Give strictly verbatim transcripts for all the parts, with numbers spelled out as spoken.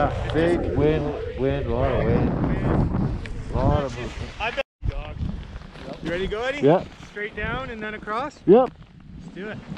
yeah, big wind, wind, a lot of wind. A lot of movement. I bet. Dog. You ready to go, Eddie? Yep. Straight down and then across? Yep. Let's do it.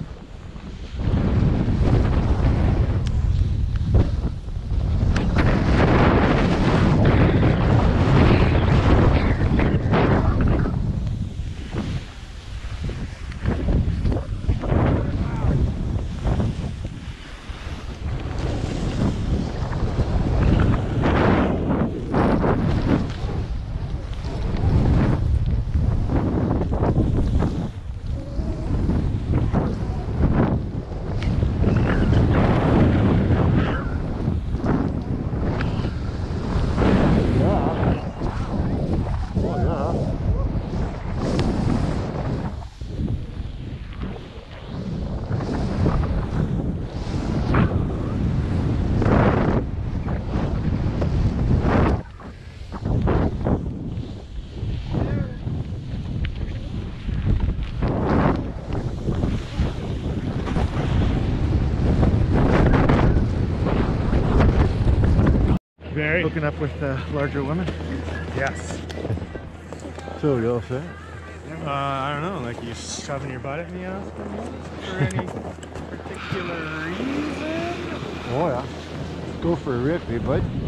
Very. Hooking up with uh, larger women? Yes. So you all set? Uh, I don't know, like you shoving your butt at me Oscar, for any particular reason? Oh yeah. Go for a rip, eh, bud?